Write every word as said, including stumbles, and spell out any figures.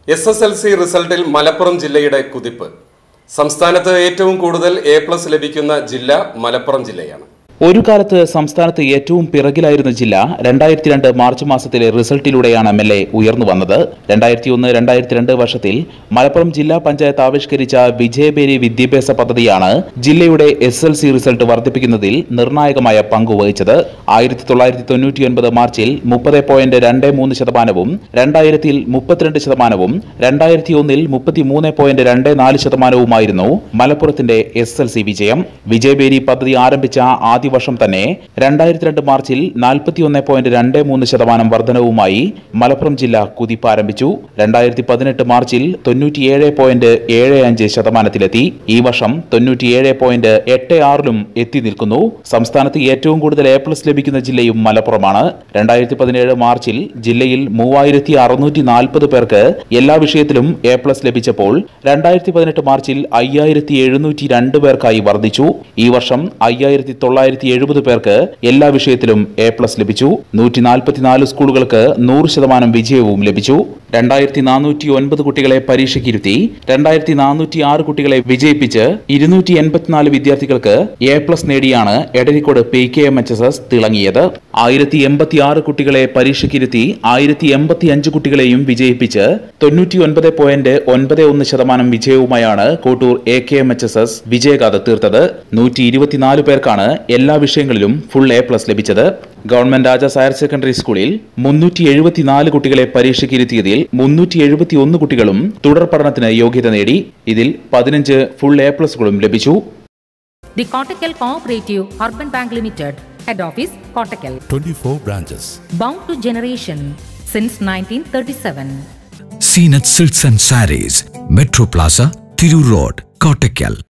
S S L C റിസൾട്ടിൽ മലപ്പുറം ജില്ലയുടെ കുതിപ്പ്. സംസ്ഥാനത്ത് ഏറ്റവും കൂടുതൽ എ പ്ലസ് ലഭിക്കുന്ന ജില്ല മലപ്പുറം ജില്ലയാണ്. ഒരു കാലത്ത് സംസ്ഥാനത്ത് ഏറ്റവും പിറകിലായിരുന്ന ജില്ല രണ്ടായിരത്തി രണ്ട് മാർച്ച് മാസത്തിലെ റിസൾട്ടിലൂടെയാണ് എം എൽ എ ഉയർന്നു വന്നത്. രണ്ടായിരത്തി ഒന്ന് രണ്ടായിരത്തി രണ്ട് വർഷത്തിൽ മലപ്പുറം ജില്ലാ പഞ്ചായത്ത് ആവിഷ്കരിച്ച വിജയബേരി വിദ്യാഭ്യാസ പദ്ധതിയാണ് ജില്ലയുടെ എസ് എൽ സി റിസൾട്ട് വർദ്ധിപ്പിക്കുന്നതിൽ നിർണായകമായ പങ്കുവഹിച്ചത്. ആയിരത്തി തൊള്ളായിരത്തി തൊണ്ണൂറ്റി ഒൻപത് മാർച്ചിൽ മുപ്പത് പോയിന്റ് രണ്ട് മൂന്ന് ശതമാനവും രണ്ടായിരത്തിൽ മുപ്പത്തിരണ്ട് ശതമാനവും രണ്ടായിരത്തി ഒന്നിൽ മുപ്പത്തിമൂന്ന് പോയിന്റ് രണ്ട് നാല് ശതമാനവുമായിരുന്നു മലപ്പുറത്തിന്റെ എസ് എൽ സി വിജയം. വിജയബേരി പദ്ധതി ആരംഭിച്ച ആദ്യ വർഷം തന്നെ രണ്ടായിരത്തി രണ്ട് മാർച്ചിൽ നാൽപ്പത്തിയൊന്ന് പോയിന്റ് രണ്ട് മൂന്ന് ശതമാനം വർധനവുമായി മലപ്പുറം ജില്ല കുതിപ്പ് ആരംഭിച്ചു. രണ്ടായിരത്തി പതിനെട്ട് മാർച്ചിൽ തൊണ്ണൂറ്റിയേഴ് പോയിന്റ് ഏഴ് അഞ്ച് ശതമാനത്തിലെത്തി. ഈ വർഷം തൊണ്ണൂറ്റിയേഴ് പോയിന്റ് എട്ട് ആറിലും എത്തി നിൽക്കുന്നു. സംസ്ഥാനത്ത് ഏറ്റവും കൂടുതൽ എ പ്ലസ് ലഭിക്കുന്ന ജില്ലയും മലപ്പുറമാണ്. രണ്ടായിരത്തി പതിനേഴ് മാർച്ചിൽ ജില്ലയിൽ മൂവായിരത്തി അറുന്നൂറ്റി നാൽപ്പത് പേർക്ക് എല്ലാ വിഷയത്തിലും എ പ്ലസ് ലഭിച്ചപ്പോൾ രണ്ടായിരത്തി പതിനെട്ട് മാർച്ചിൽ അയ്യായിരത്തി എഴുന്നൂറ്റി രണ്ട് പേർക്കായി വർദ്ധിച്ചു. ഈ വർഷം അയ്യായിരത്തി തൊള്ളായിരത്തി എഴുപത് പേർക്ക് എല്ലാ വിഷയത്തിലും എ പ്ലസ് ലഭിച്ചു. നൂറ്റി നാൽപ്പത്തിനാല് സ്കൂളുകൾക്ക് നൂറ് ശതമാനം വിജയവും ലഭിച്ചു. രണ്ടായിരത്തി നാനൂറ്റി ഒൻപത് കുട്ടികളെ പരീക്ഷയ്ക്കിരുത്തി രണ്ടായിരത്തി നാനൂറ്റി ആറ് കുട്ടികളെ വിജയിപ്പിച്ച് ഇരുന്നൂറ്റി എൺപത്തിനാല് വിദ്യാർത്ഥികൾക്ക് എ പ്ലസ് നേടിയാണ് Edarikode P K M H S S തിളങ്ങിയത്. ആയിരത്തി എൺപത്തി ആറ് കുട്ടികളെ പരീക്ഷയ്ക്കിരുത്തി ആയിരത്തി എൺപത്തി അഞ്ച് കുട്ടികളെയും വിജയിപ്പിച്ച് തൊണ്ണൂറ്റി ഒൻപത് പോയിന്റ് ഒൻപത് ഒന്ന് ശതമാനം വിജയവുമായാണ് Kottoor A K M H S S വിജയഗാഥ തീർത്തത്. നൂറ്റി ഇരുപത്തിനാല് പേർക്കാണ് എല്ലാ വിഷയങ്ങളിലും ഫുൾ എ പ്ലസ് ലഭിച്ചത്. ഗവൺമെന്റ് രാജാസ് ഹയർ സെക്കൻഡറി സ്കൂളിൽ മുന്നൂറ്റി എഴുപത്തിനാല് കുട്ടികളെ പരീക്ഷയ്ക്കിരുത്തിയതിൽ മുന്നൂറ്റി എഴുപത്തി ഒന്ന് കുട്ടികളും തുടർ പഠനത്തിന് യോഗ്യത നേടി. ഇതിൽ പതിനഞ്ച് ഫുൾ എ പ്ലസുകളും ലഭിച്ചു. The Kottakkal Cooperative Urban Bank Limited, Head Office, Kottakkal. twenty-four branches. Bound to generation since nineteen thirty-seven. Seenat Silks and Sarees, Metro Plaza, Thiru Road, Kottakkal.